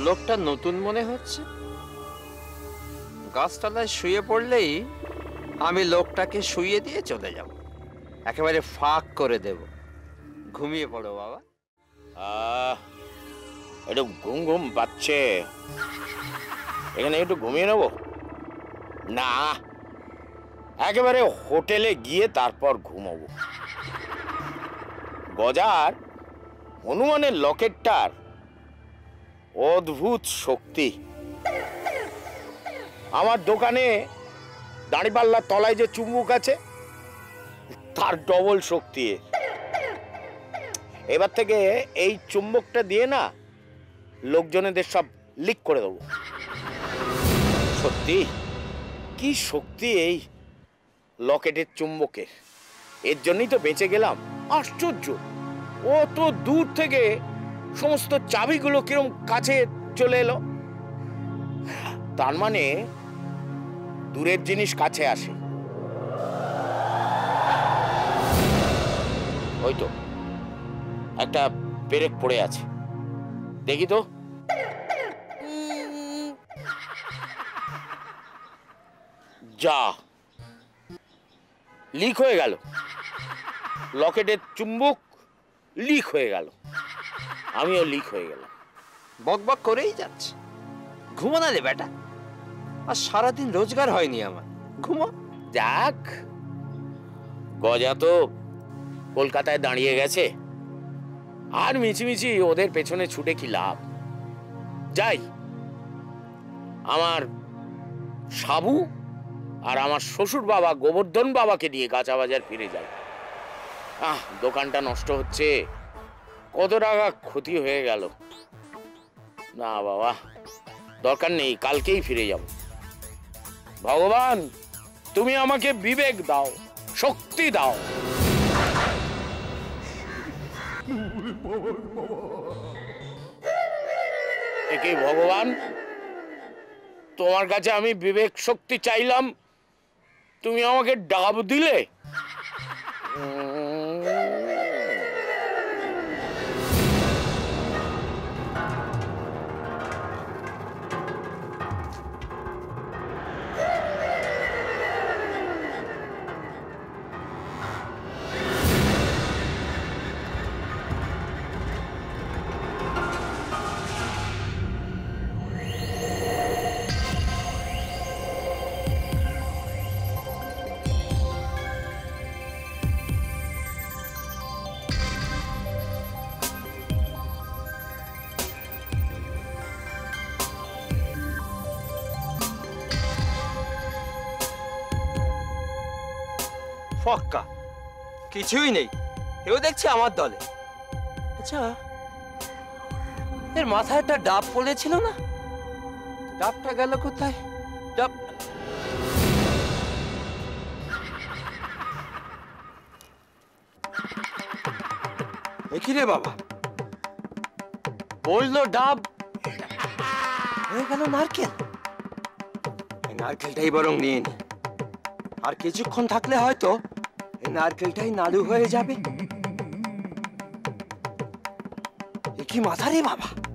লোকটা নতুন মনে হচ্ছে। গাছতলায় শুয়ে পড়লেই আমি লোকটাকে শুয়ে দিয়ে চলে যাব, একেবারে ফাঁক করে দেব। ঘুমিয়ে পড়ো বাবা। একটু ঘুম ঘুম পাচ্ছে, এখানে একটু ঘুমিয়ে নেব না, একেবারে হোটেলে গিয়ে তারপর ঘুমাবো। গজার হনুমানের লকেটটার অদ্ভুত শক্তি। আমার দোকানে দাঁড়িপাল্লার তলায় যে চুম্বক আছে তার ডবল শক্তি। এবার থেকে এই চুম্বকটা দিয়ে না লোকজনেদের সব লিক করে দেবো। সত্যি কি শক্তি এই লকেটের চুম্বকের, এর জন্যই তো বেঁচে গেলাম। আশ্চর্য, ও তো দূর থেকে সমস্ত চাবিগুলো কিরম কাছে চলে এলো। তার মানে দূরের জিনিস কাছে আসে। ওই তো একটা পেরেক পড়ে আছে, দেখি তো। যা, লিক হয়ে গেল, লকেটের চুম্বক লিক হয়ে গেল, আমিও লিক হয়ে গেলাম। বকবক করেই যাচ্ছে। ঘুমো না রে বেটা, আর সারাদিন রোজগার হয়নি আমার, ঘুমো। যাক, গজা তো কলকাতায় দাঁড়িয়ে গেছে, আর মিছিমিছি ওদের পেছনে ছুটে কি লাভ। যাই, আমার সাবু আর আমার শ্বশুর বাবা গোবর্ধন বাবাকে নিয়ে কাঁচা বাজার ফিরে যাই। দোকানটা নষ্ট হচ্ছে, কত টাকা ক্ষতি হয়ে গেল। না বাবা, দরকার নেই, কালকেই ফিরে যাব। ভগবান, তুমি আমাকে বিবেক দাও, শক্তি দাও। একে ভগবান, তোমার কাছে আমি বিবেক শক্তি চাইলাম, তুমি আমাকে ডাব দিলে। ফক্কা, কিছুই নেই, এও দেখছি আমার দলে। আচ্ছা, এর মাথায় একটা ডাব পড়েছিল না, ডাবটা গেল কোথায়? ডাব কি রে বাবা, বললো ডাব, হয়ে গেল নারকেল। এই নারকেলটাই বরং নিয়ে নি, আর কিছুক্ষণ থাকলে হয়তো এই নারকেলটাই নাড়ু হয়ে যাবে। এ কি মাথা রে বাবা।